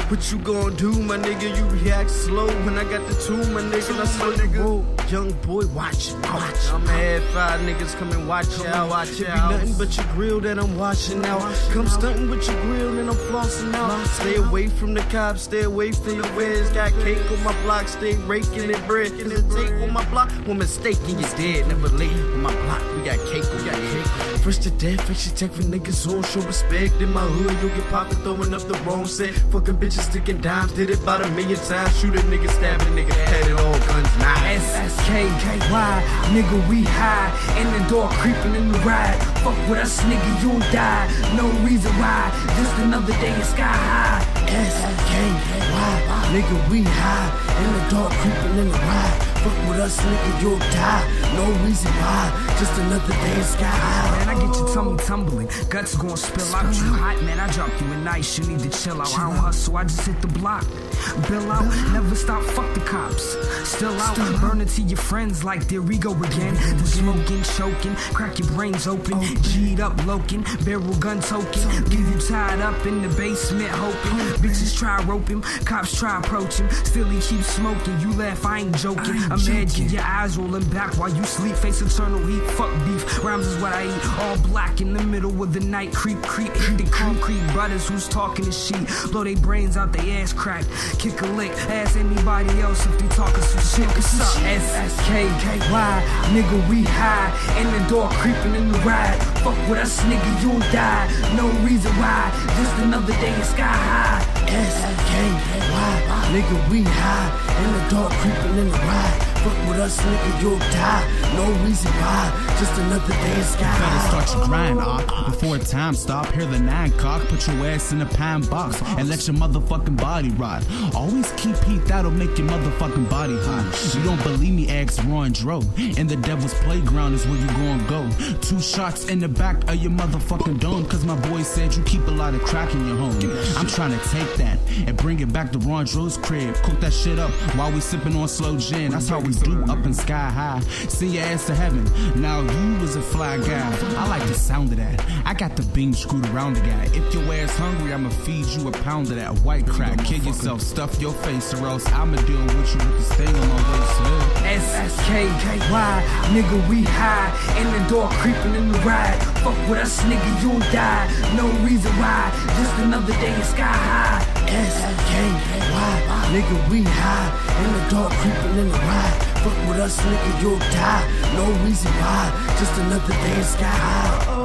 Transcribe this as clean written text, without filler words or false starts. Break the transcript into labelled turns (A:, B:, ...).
A: What you gon' do, my nigga? You react slow when I got the two, my nigga. I slow the road. Young boy, watch out. I'ma have 5 niggas come and watch out. It be nothing but your grill that I'm washing out. Come stunting with your grill and I'm flossing out. Stay away from the cops, stay away from the feds. Got cake on my block, stay raking it bread. Is it take on my block? One mistake and you're dead. Never late on my block. We got cake on your head. Fresh to death, face check for niggas on. Show respect in my hood. You'll get poppin' throwing up the wrong set. Fucking bitches sticking dimes. Did it about 1,000,000 times. Shoot a nigga, stab a nigga. Had it all guns, knives.
B: SSKKY, nigga, we high. In the door, creeping in the ride. Fuck with us, nigga, you'll die. No reason why. Just another day in sky high.
A: SSKKY, nigga, we high. In the dark, creeping in the ride. Fuck with us, nigga, you'll die. No reason why. Just another day in sky high.
B: Man, I get your tummy tumbling, guts gon' spill out. You hot, man, I drop you a nice. You need to chill out. I don't hustle, I just hit the block. Bill out, never stop, fuck the cops. Still out, burn it to your friends like there we go again. The smoking, choking, crack your brains open. G'd up, loking, barrel gun token. Leave you tied up in the basement hoping. Bitches try rope him, cops try approach him. Still he keeps smoking, you laugh, I ain't joking. Imagine your eyes rolling back while you sleep. Face eternal heat, fuck beef. Rhymes is what I eat, all black in the middle of the night. Creep, hit the concrete brothers who's talking to shit. Blow they brains out they ass crack. Kick a lick, ask anybody else if they talking some shit. What's up? SSKKY, nigga, we high. In the door, creeping in the ride. Fuck with us, nigga, you'll die. No reason why. Just another day in sky high.
A: SSKKY, nigga, we high. In the dark, creeping in the ride. Fuck with us, nigga, you'll die. No reason why. Just another day in sky high.
C: Better start your grind, before time stop. Hear the 9 cock, put your ass in a pine box and let your motherfucking body rot. Always keep heat, that'll make your motherfucking body hot. You don't believe me, ask Ron Dro. And the devil's playground is where you gon' go. 2 shots in the back of your motherfucking dome. Cause my boy said you keep a lot of crack in your home. I'm trying to take that and bring it back to Ron Dro's crib. Cook that shit up while we sipping on slow gin. That's how we do up in sky high. Send your ass to heaven. Now you was a fly guy. I like the sound of that. I got the beam screwed around the guy. If your ass hungry, I'ma feed you a pound of that white crack. Kill yourself, stuff your face, or else I'ma deal with you with the stain on my waist.
B: SSKKY, nigga, we high. In the door, creeping in the ride. Fuck with us, nigga, you'll die. No reason why. Just another day in sky high.
A: SSKKY, nigga, we high. In the dark, creeping in the ride. Fuck with us, nigga, you'll die. No reason why. Just another day in sky high.